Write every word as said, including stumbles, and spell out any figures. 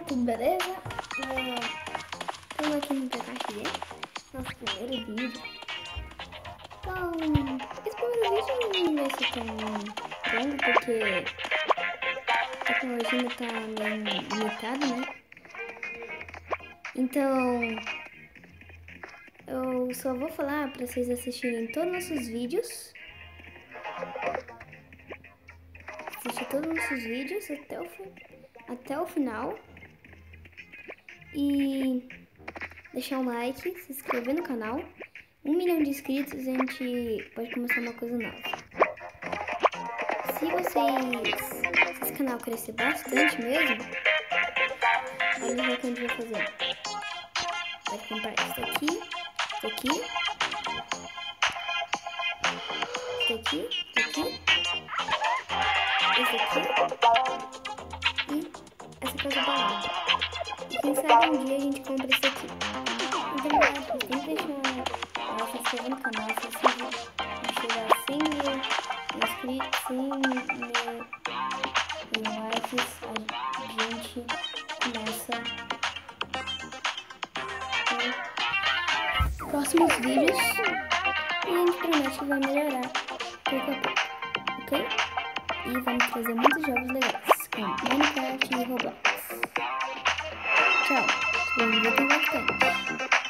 tudo beleza? Estamos aqui no compartilha, nosso primeiro vídeo. Então, esse primeiro vídeo não vai ser tão longo porque a tecnologia ainda tá meio limitada, né? Então, eu só vou falar para vocês assistirem todos os nossos vídeos. Assistir todos os nossos vídeos até o, até o final. E deixar um like, se inscrever no canal. Um milhão de inscritos, a gente pode começar uma coisa nova. Se vocês, se esse canal crescer bastante mesmo, olha o que a gente vai fazer. Vai comprar isso aqui, isso aqui, isso aqui, isso aqui, esse aqui e essa coisa barata. E quem sabe um dia a gente compra isso aqui. Então, galera, tem que deixar, se inscrever no canal, se inscrever, chegar a cem mil inscritos, cem mil likes, a gente começa os próximos vídeos e a gente promete que vai melhorar pouco a pouco, ok? E vamos trazer muitos jogos legais, como Minecraft e Roblox. Tchau, espero que bastante.